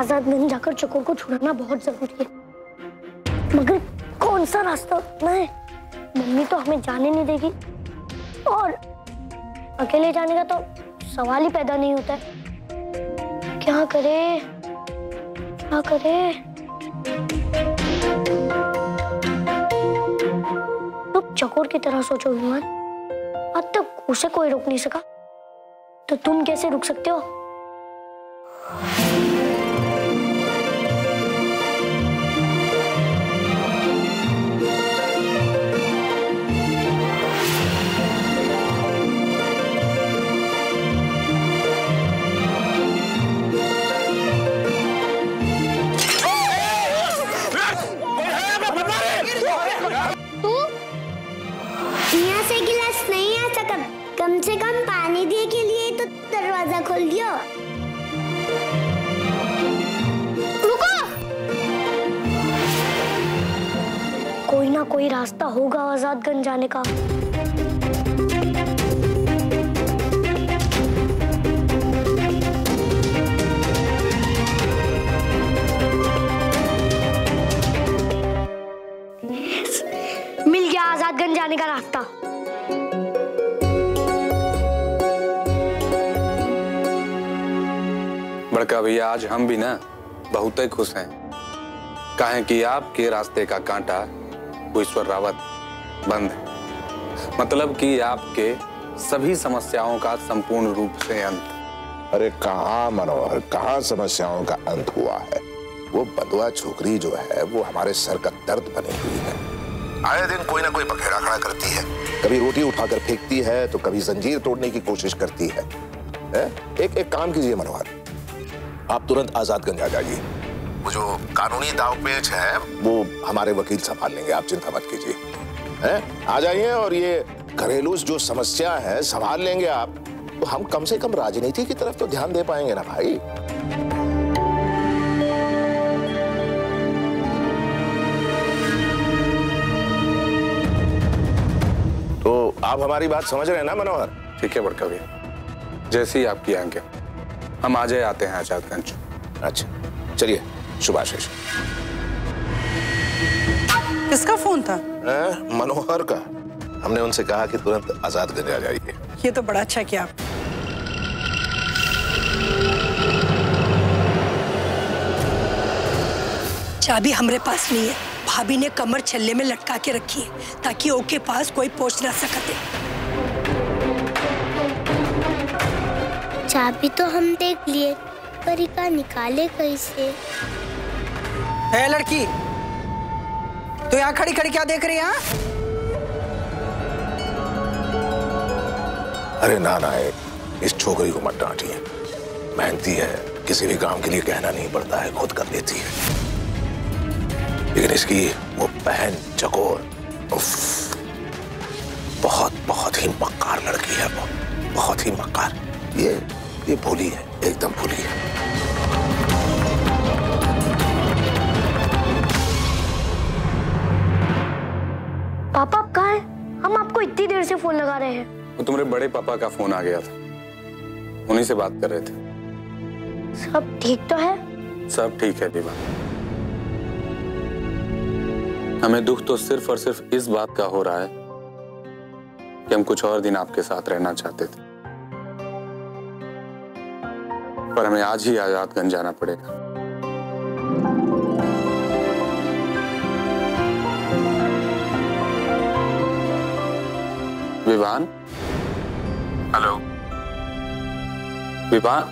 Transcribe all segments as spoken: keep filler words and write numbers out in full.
आजादगंज जाकर चकोर को छुड़ाना बहुत जरूरी है, मगर कौन सा रास्ता? नहीं, मम्मी तो हमें जाने नहीं देगी और अकेले जाने का तो सवाल ही पैदा नहीं होता है। क्या करे क्या करे? तुम चकोर की तरह सोचो विमान, आज तक उसे कोई रोक नहीं सका, तो तुम कैसे रुक सकते हो? कम से कम पानी दिए के लिए तो दरवाजा खोल दियो। रुको, कोई ना कोई रास्ता होगा आजादगंज जाने का। मिल गया आजादगंज जाने का रास्ता। बड़का भैया, आज हम भी ना बहुत ही खुश हैं, काहे कि आपके रास्ते का कांटा ईश्वर रावत बंद है, मतलब कि आपके सभी समस्याओं का संपूर्ण रूप से अंत। अरे कहाँ मनोहर, कहाँ समस्याओं का अंत हुआ है? वो बदुआ छोकरी जो है वो हमारे सर का दर्द बनी हुई है। आए दिन कोई ना कोई बखेड़ा खड़ा करती है, कभी रोटी उठाकर फेंकती है तो कभी जंजीर तोड़ने की कोशिश करती है, है? एक एक काम कीजिए मनोहर, आप तुरंत आजादगंज आ जाइए। वो जो कानूनी दांवपेच है वो हमारे वकील संभाल लेंगे, आप चिंता मत कीजिए, हैं? आ जाइए और ये घरेलू जो समस्या है संभाल लेंगे आप, तो हम कम से कम राजनीति की तरफ तो ध्यान दे पाएंगे ना भाई। तो आप हमारी बात समझ रहे हैं ना मनोहर? ठीक है बड़का भैया, जैसी आपकी आज्ञा, हम आज आते हैं आजादगंज। अच्छा चलिए, शुभाशीष। किसका फोन था? आ, मनोहर का। हमने उनसे कहा कि तुरंत आजादगंज आ जाइए। ये तो बड़ा अच्छा किया। चाबी हमारे पास नहीं है, भाभी ने कमर छल्ले में लटका के रखी है ताकि ओके पास कोई पहुंच ना सकते। चाबी तो हम देख लिए, पर इका निकाले कैसे? है लड़की, तो यहाँ खड़ी खड़ी क्या देख रही है? अरे ना ना, इस छोकरी को मत डांटिए, मेहनती है, किसी भी काम के लिए कहना नहीं पड़ता है, खुद कर लेती है। लेकिन इसकी वो बहन चकोर, उफ, बहुत बहुत ही मक्कार लड़की है वो, बहुत ही मक्कार। ये ये भोली है, एकदम भोली है। पापा आप कहाँ हैं? हम आपको इतनी देर से फोन लगा रहे हैं। वो तुम्हारे बड़े पापा का फोन आ गया था, उन्हीं से बात कर रहे थे। सब ठीक तो है? सब ठीक है विवान। हमें दुख तो सिर्फ और सिर्फ इस बात का हो रहा है कि हम कुछ और दिन आपके साथ रहना चाहते थे, पर हमें आज ही आजादगंज जाना पड़ेगा। विवान, हेलो विवान,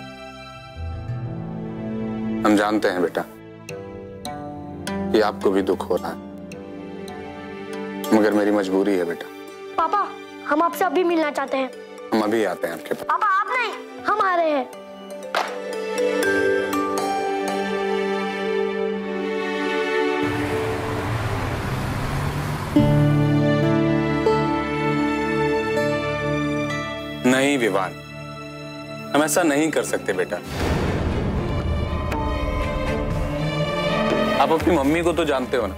हम जानते हैं बेटा कि आपको भी दुख हो रहा है, मगर मेरी मजबूरी है बेटा। पापा हम आपसे अभी मिलना चाहते हैं। हम अभी आते हैं आपके पास। पापा आप नहीं, हम आ रहे हैं। नहीं विवान, हम ऐसा नहीं कर सकते बेटा। आप अपनी मम्मी को तो जानते हो ना,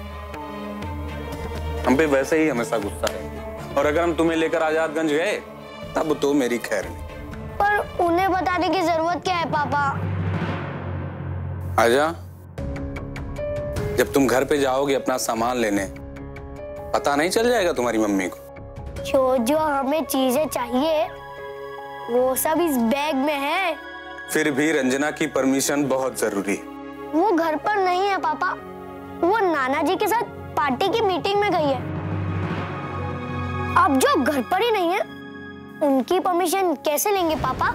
हम पे वैसे ही हमेशा गुस्सा है, और अगर हम तुम्हें लेकर आजादगंज गए तब तो मेरी खैर नहीं। पर उन्हें बताने की जरूरत क्या है पापा? आजा, जब तुम घर पे जाओगे अपना सामान लेने, पता नहीं चल जाएगा तुम्हारी मम्मी को? जो जो हमें चीजें चाहिए वो सब इस बैग में है। फिर भी रंजना की परमिशन बहुत जरूरी है। वो घर पर नहीं है पापा, वो नाना जी के साथ पार्टी की मीटिंग में गई है। अब जो घर पर ही नहीं है उनकी परमिशन कैसे लेंगे पापा?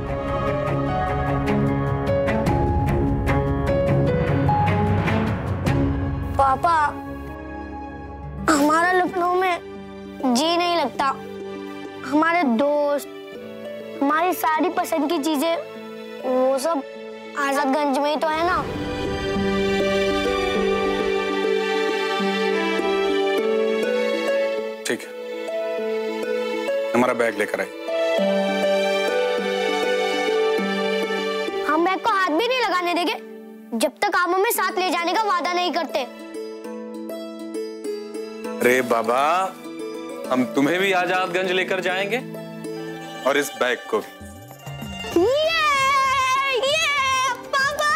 पापा, हमारा लखनऊ में जी नहीं लगता। हमारे दोस्त, हमारी सारी पसंद की चीजें वो सब आजादगंज में ही तो है ना। ठीक है, हमारा बैग लेकर आए। हम बैग को हाथ भी नहीं लगाने देंगे जब तक आप हमें साथ ले जाने का वादा नहीं करते। अरे बाबा, हम तुम्हें भी आजादगंज लेकर जाएंगे और इस बैग को भी। ये, ये, पापा।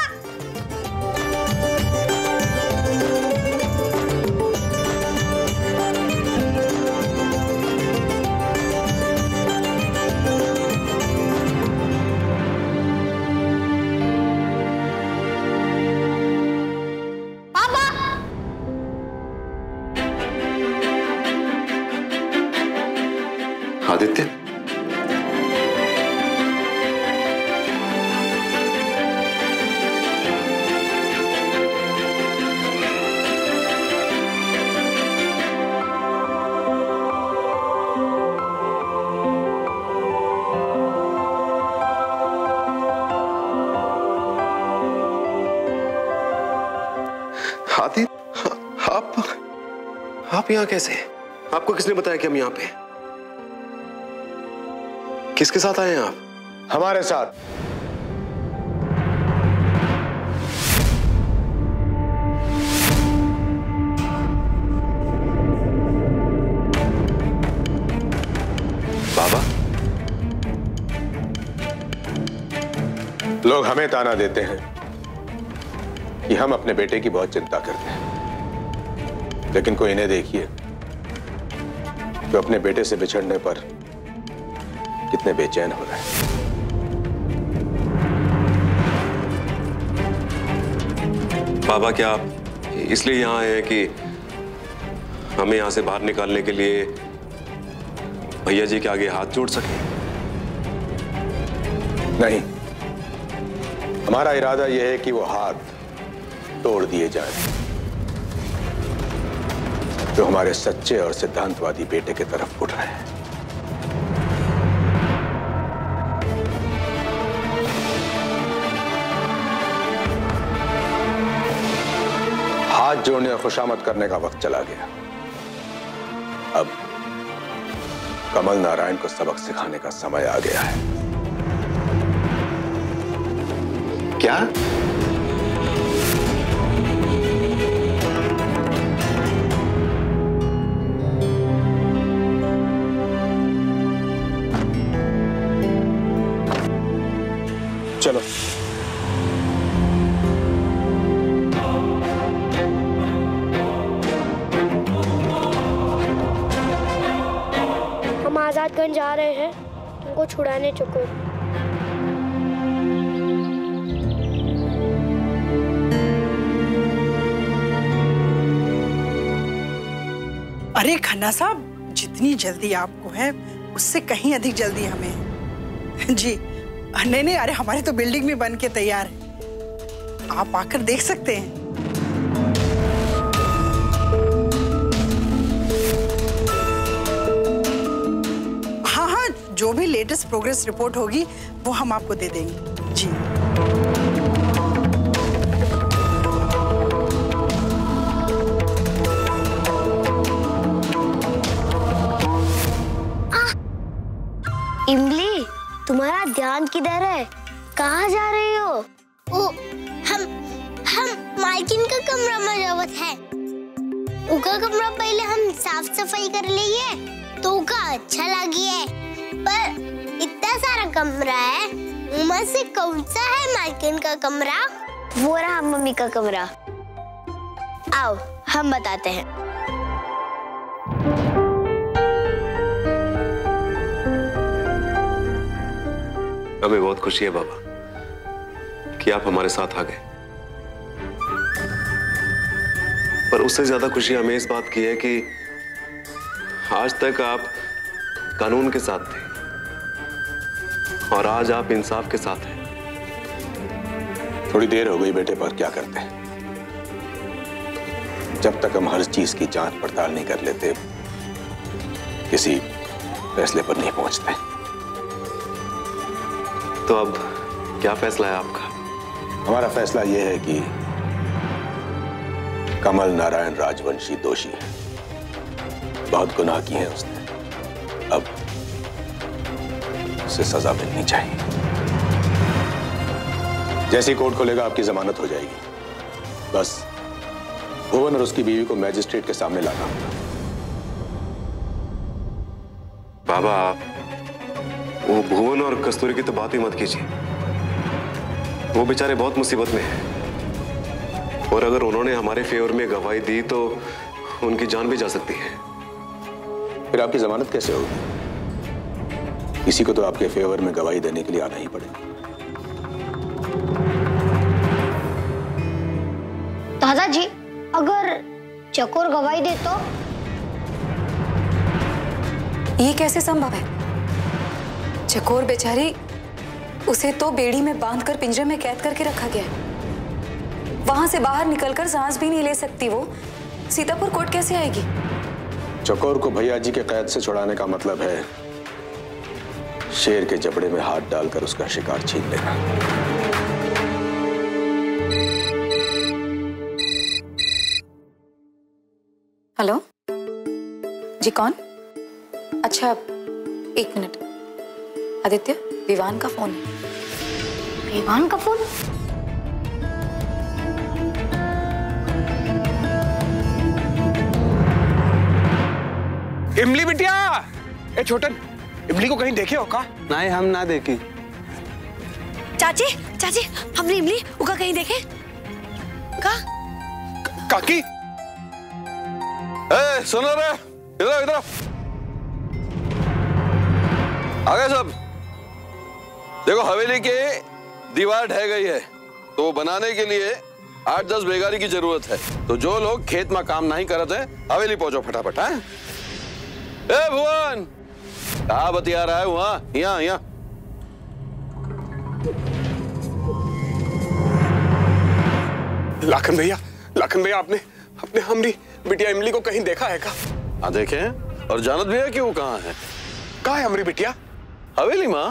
आदित्य, आदित्य, आप आप यहाँ कैसे? आपको किसने बताया कि हम यहाँ पे? किसके साथ आए हैं आप? हमारे साथ। बाबा, लोग हमें ताना देते हैं कि हम अपने बेटे की बहुत चिंता करते हैं, लेकिन कोई इन्हें देखिए जो अपने बेटे से बिछड़ने पर कितने बेचैन हो रहे हैं। बाबा, क्या आप इसलिए यहाँ आए हैं कि हमें यहाँ से बाहर निकालने के लिए भैया जी के आगे हाथ जोड़ सके? नहीं, हमारा इरादा यह है कि वो हाथ तोड़ दिए जाएं जो हमारे सच्चे और सिद्धांतवादी बेटे की तरफ उठ रहे हैं। हाथ जोड़ने और खुशामद करने का वक्त चला गया। अब कमल नारायण को सबक सिखाने का समय आ गया है। क्या? चलो। हम आजादगंज जा रहे हैं तुमको छुड़ाने चुको। अरे खन्ना साहब, जितनी जल्दी आपको है उससे कहीं अधिक जल्दी हमें है। जी नहीं नहीं, अरे हमारी तो बिल्डिंग भी बन के तैयार है, आप आकर देख सकते हैं। हाँ हाँ, जो भी लेटेस्ट प्रोग्रेस रिपोर्ट होगी वो हम आपको दे देंगे। जी इमली, तुम्हारा ध्यान किधर है? कहाँ जा रही हो? ओ, हम हम मालकिन का कमरा मरम्मत है। उनका कमरा पहले हम साफ सफाई कर लिए तो उनका अच्छा लगी है, पर इतना सारा कमरा है, उनमें से कौन सा है मालकिन का कमरा? वो रहा मम्मी का कमरा। आओ हम बताते हैं। हमें बहुत खुशी है बाबा कि आप हमारे साथ आ गए, पर उससे ज्यादा खुशी हमें इस बात की है कि आज तक आप कानून के साथ थे और आज आप इंसाफ के साथ हैं। थोड़ी देर हो गई बेटे, पर क्या करते हैं, जब तक हम हर चीज की जांच पड़ताल नहीं कर लेते किसी फैसले पर नहीं पहुंचते। तो अब क्या फैसला है आपका? हमारा फैसला यह है कि कमल नारायण राजवंशी दोषी है, बहुत गुनाह किए हैं उसने, अब उसे सजा मिलनी चाहिए। जैसी कोर्ट खोलेगा आपकी जमानत हो जाएगी, बस भुवन और उसकी बीवी को मैजिस्ट्रेट के सामने लाना होगा। बाबा वो भुवन और कस्तूरी की तो बात ही मत कीजिए, वो बेचारे बहुत मुसीबत में हैं और अगर उन्होंने हमारे फेवर में गवाही दी तो उनकी जान भी जा सकती है। फिर आपकी जमानत कैसे होगी? किसी को तो आपके फेवर में गवाही देने के लिए आना ही पड़ेगा। दादाजी, अगर चकोर गवाही दे तो? ये कैसे संभव है? चकोर बेचारी, उसे तो बेड़ी में बांधकर पिंजरे में कैद करके रखा गया है। वहां से बाहर निकलकर सांस भी नहीं ले सकती वो। सीतापुर कोर्ट कैसे आएगी? चकोर को भैया जी के कैद से छुड़ाने का मतलब है शेर के जबड़े में हाथ डालकर उसका शिकार छीन लेना। हेलो जी, कौन? अच्छा एक मिनट। आदित्य, विवान का फोन है। विवान का फोन? इमली बिटिया, ए छोटन, इमली को कहीं देखे हो का? नहीं, हम ना देखे। चाची, चाची, हमने इमली उका कहीं देखे? का? काकी, ए, सुनो रे, इधर इधर आ गए सब। देखो हवेली की दीवार ढह गई है, तो बनाने के लिए आठ दस बेगारी की जरूरत है। तो जो लोग खेत में काम नहीं करते हैं, हवेली पहुंचो फटाफट। है ए भुवन, कहा बतिया रहा है वहां? यहाँ यहाँ लाखन भैया, लाखन भैया, आपने अपने हमरी बिटिया इमली को कहीं देखा है का? हाँ देखे हैं, और जानत भी है कि वो कहाँ है। कहाँ है हमरी बिटिया? हवेली माँ।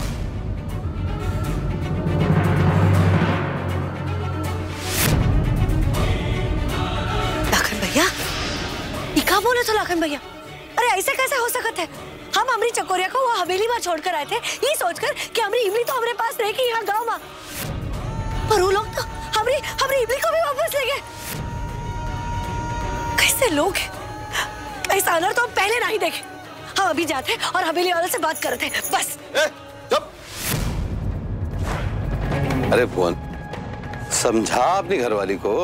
लाखन भैया, ये क्या बोले तो लाखन भैया? अरे ऐसे कैसे हो सकता है? हम हमारी चकोरिया को वो हवेली में छोड़कर आए थे, ये सोचकर कि हमारी इमली तो हमारे पास रहेगी यहाँ गांव में, पर वो लोग तो हमारी हमारी इमली को भी वापस ले गए। कैसे लोग हैं? ऐसा अनर्थ तो हम पहले नहीं देखे। हम अभी जाते और हवेली वालों से बात करते हैं, बस। ए, चुप। अरे भुवन, समझा अपनी घरवाली को,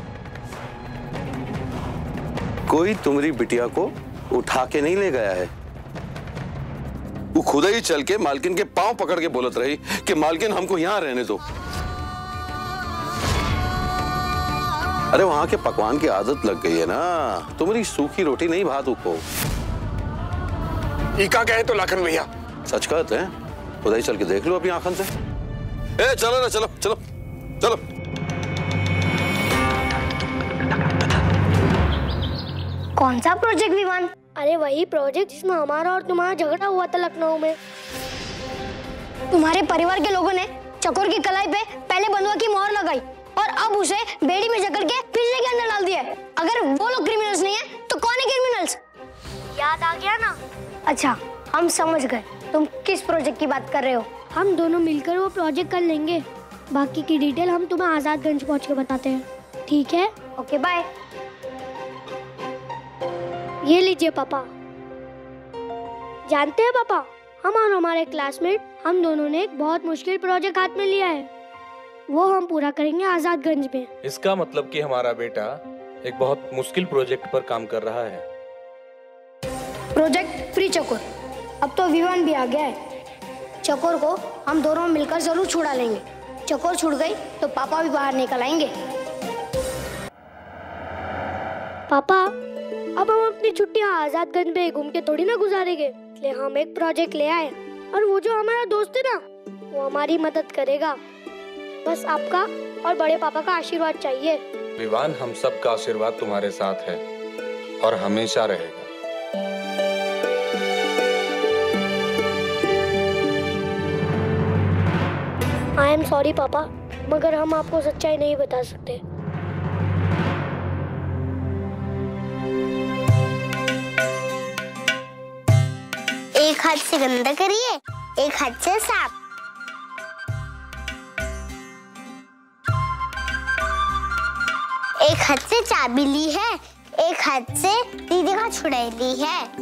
कोई तुम्हारी बिटिया को उठा के नहीं ले गया है। वो खुद ही चल के मालकिन के पांव पकड़ के बोलत रही कि मालकिन हमको यहां रहने दो। अरे वहां के पकवान की आदत लग गई है ना, तुम्हारी सूखी रोटी नहीं भात को। इका कहे तो लाखन भैया सच कहते हैं, खुद ही चल के देख लो अपनी आंखों से। ए चलो ना, चलो चलो चलो। कौन सा प्रोजेक्ट विमान? अरे वही प्रोजेक्ट जिसमें हमारा और तुम्हारा झगड़ा हुआ था लखनऊ में। तुम्हारे परिवार के लोगों ने चकोर की कलाई पे पहले बंधुआ की मोहर लगाई और अब उसे बेड़ी में जकड़ के पिंजरे के अंदर डाल दिया है। अगर वो लोग क्रिमिनल्स नहीं है तो कौन है क्रिमिनल्स? याद आ गया ना? अच्छा, हम समझ गए तुम किस प्रोजेक्ट की बात कर रहे हो। हम दोनों मिलकर वो प्रोजेक्ट कर लेंगे, बाकी की डिटेल हम तुम्हें आजादगंज पहुंच के बताते हैं, ठीक है? Okay bye. ये लीजिए पापा। जानते हैं पापा, हम और हमारे क्लासमेट हम दोनों ने एक बहुत मुश्किल प्रोजेक्ट हाथ में लिया है। वो हम पूरा करेंगे आजादगंज में। इसका मतलब कि हमारा बेटा एक बहुत मुश्किल प्रोजेक्ट पर काम कर रहा है। प्रोजेक्ट फ्री चकोर। अब तो विवान भी आ गया है। चकोर को हम दोनों मिलकर जरूर छुड़ा लेंगे। चकोर छुड़ गई तो पापा भी बाहर निकल आएंगे। पापा, अब हम अपनी छुट्टियां आजादगंज में घूम के थोड़ी ना गुजारेंगे, इसलिए हम एक प्रोजेक्ट ले आए और वो जो हमारा दोस्त है ना, वो हमारी मदद करेगा। बस आपका और बड़े पापा का आशीर्वाद चाहिए। विवान, हम सब का आशीर्वाद तुम्हारे साथ है और हमेशा रहेगा। आई एम सॉरी पापा, मगर हम आपको सच्चाई नहीं बता सकते। एक हाथ से गंदा करिए, एक हाथ से साफ। एक हाथ से चाबी ली है, एक हाथ से दीदी का छुड़ाई ली है।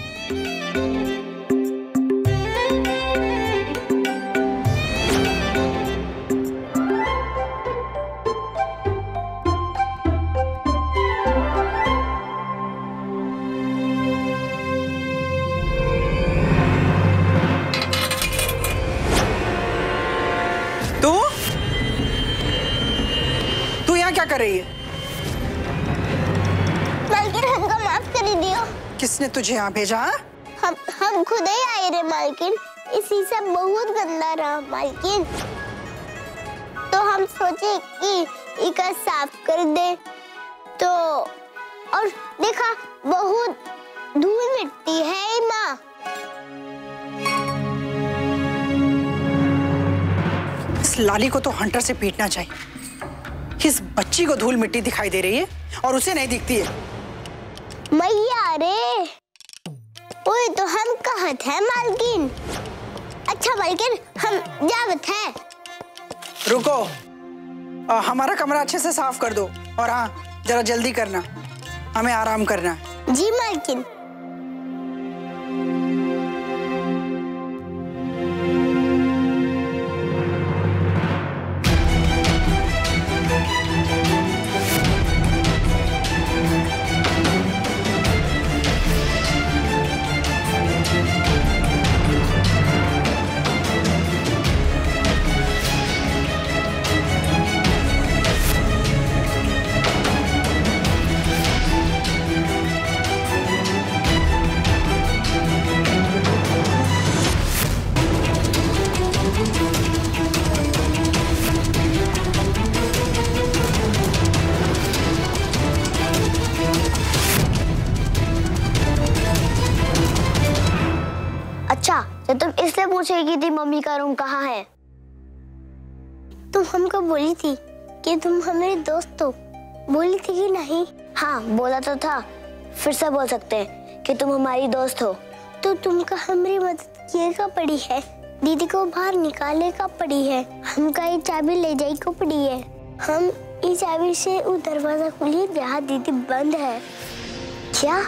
तू तू यहाँ क्या कर रही है? मालकिन, हमको माफ कर दियो। किसने तुझे यहाँ भेजा? हम हम खुद ही आए रे मालकिन। इसी से बहुत गंदा रहा मालकिन, तो हम सोचे कि इका साफ कर दे। तो और देखा, बहुत धूल मिट्टी है माँ। इस लाली को तो हंटर से पीटना चाहिए। इस बच्ची को धूल मिट्टी दिखाई दे रही है और उसे नहीं दिखती है। मैया रे, ओए तो हम कहत है मालकिन। अच्छा मालकिन, हम जावत है। रुको, आ, हमारा कमरा अच्छे से साफ कर दो और हाँ, जरा जल्दी करना, हमें आराम करना है। जी मालकिन। अच्छा, तो तुम इसलिए पूछेगी थी मम्मी का रूम कहाँ है? तुम हमको बोली थी कि तुम हमारे दोस्त हो, बोली थी कि नहीं? हाँ, बोला तो था। फिर से बोल सकते हैं कि तुम हमारी दोस्त हो। तो तुमको हमारी मदद किए का पड़ी है, दीदी को बाहर निकाले का पड़ी है, हमका ये चाबी ले जाए को पड़ी है। हम इस चाबी से वो दरवाजा खोलिए जहाँ दीदी बंद है। क्या?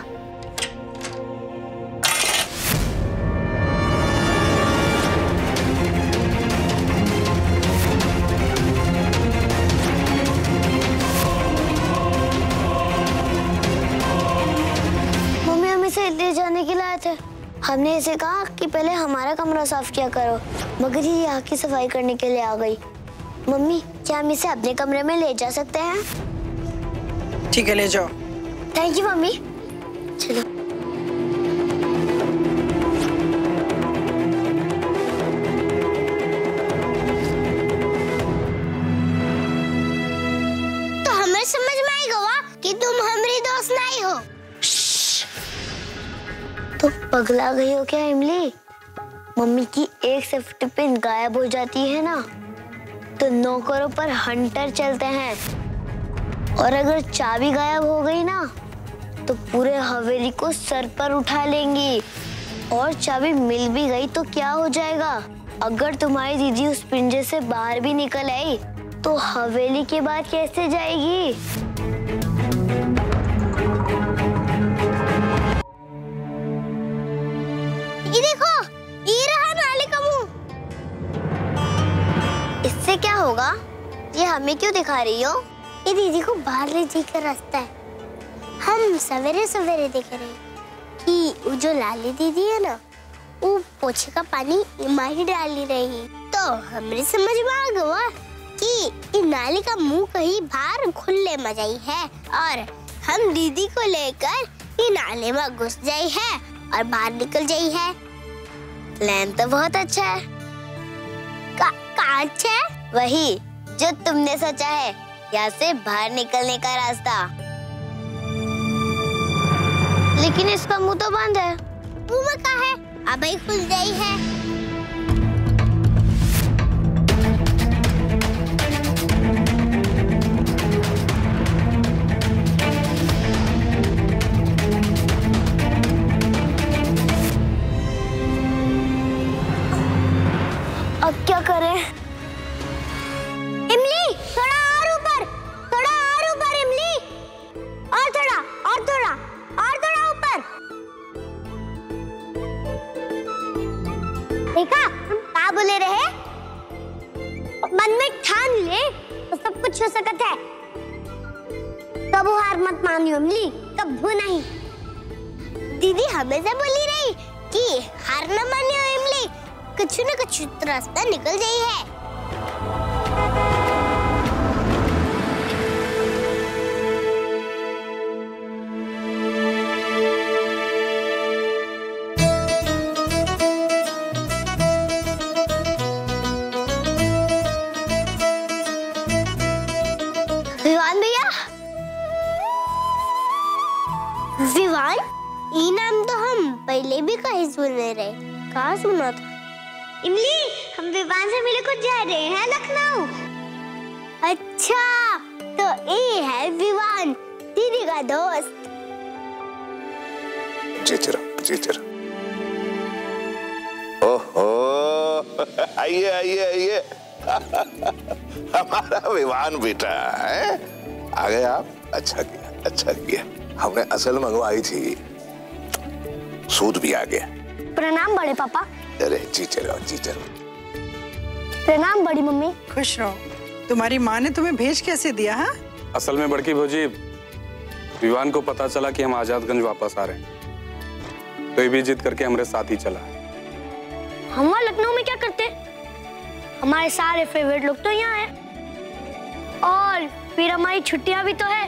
ले जाने के लिए आए थे। हमने इसे कहा कि पहले हमारा कमरा साफ किया करो, मगर ये यहाँ की सफाई करने के लिए आ गई। मम्मी, क्या हम इसे अपने कमरे में ले जा सकते हैं? ठीक है, ले जाओ। थैंक यू मम्मी। चलो। तो हमें समझ में आई गवा कि तुम हमारी दोस्त नहीं हो। तो पगला गई हो क्या इमली? मम्मी की एक सेफ्टी पिन गायब हो जाती है ना, तो नौकरों पर हंटर चलते हैं, और अगर चाबी गायब हो गई ना, तो पूरे हवेली को सर पर उठा लेंगी। और चाबी मिल भी गई तो क्या हो जाएगा? अगर तुम्हारी दीदी उस पिंजरे से बाहर भी निकल आई, तो हवेली के बाद कैसे जाएगी? ये देखो, ये रहा नाले का मुंह। इससे क्या होगा? ये हमें क्यों दिखा रही हो? ये दीदी को बाहर ले जाकर रास्ता है। हम सवेरे सवेरे देख रहे हैं कि वो जो लाली दीदी है ना, वो पोछे का पानी इमा ही डाली रही। तो हमारी समझ में आ गया कि ये नाली का मुंह कहीं बाहर खुले में जाई है और हम दीदी को लेकर ये नाले में घुस जाई है और बाहर निकल जाई है। प्लान तो बहुत अच्छा है। का, का अच्छा है? वही जो तुमने सोचा है, यहाँ से बाहर निकलने का रास्ता। लेकिन इसका मुंह तो बंद है। मुंह में कहाँ है? अब ही खुल जाई है। अब क्या करें? इमली, थोड़ा और ऊपर, थोड़ा और ऊपर इमली, और थोड़ा, और थोड़ा, और थोड़ा ऊपर। देखा हम क्या बोले रहे? मन में ठान ले तो सब कुछ हो सकता है। कबू हार मत मानियो इमली, कबू नहीं। दीदी हमेशा बोली रही कि हार न मानियो इमली, कुछ न कुछ रास्ता निकल जाई है। विवान भैया, विवान, ये नाम तो हम पहले भी कहीं सुने रहे। कहाँ सुना था? इमली, हम विवान से मिले कुछ जा रहे हैं लखनऊ। अच्छा, तो ये है विवान, दीदी का दोस्त। जीते रहो, जीते रहो। ओहो, आइए आइए आइए। हमारा विवान बेटा है। आ गए आप? अच्छा किया, अच्छा किया। हमने असल मंगवाई थी, सूद भी आ गया। प्रणाम बड़े पापा। अरे जीते रहो, जीते रहो। प्रणाम बड़ी मम्मी। खुश रहो। तुम्हारी माँ ने तुम्हें भेज कैसे दिया? हा? असल में बड़की भौजी, विवान को पता चला कि हम आजादगंज वापस आ रहे हैं, तो ये भी जिद करके हमारे साथ ही चला। हम वहाँ लखनऊ में क्या करते? हमारे सारे फेवरेट लोग तो यहाँ हैं, और फिर हमारी छुट्टियाँ भी तो है।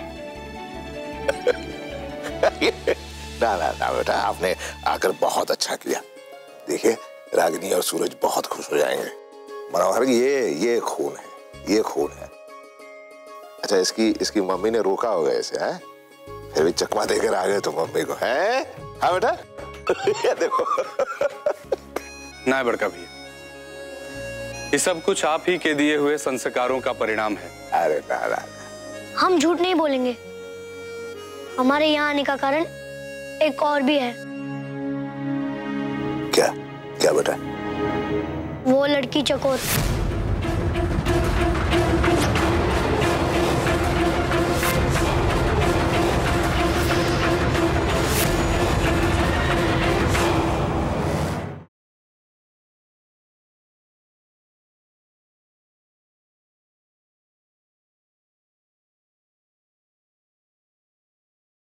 ना ना ना बेटा, आपने आकर बहुत अच्छा किया। देखिए, रागिनी और सूरज बहुत खुश हो जाएंगे। मनोहर, ये ये खून है, ये खून है। अच्छा, इसकी इसकी मम्मी ने रोका होगा इसे, है? फिर भी चकमा देकर आ गए तो मम्मी को, है? हाँ बेटा। ये देखो। ना बड़का भैया, ये सब कुछ आप ही के दिए हुए संस्कारों का परिणाम है। अरे ना ना, हम झूठ नहीं बोलेंगे। हमारे यहाँ आने का कारण एक और भी है। क्या क्या बेटा? वो लड़की चकोर।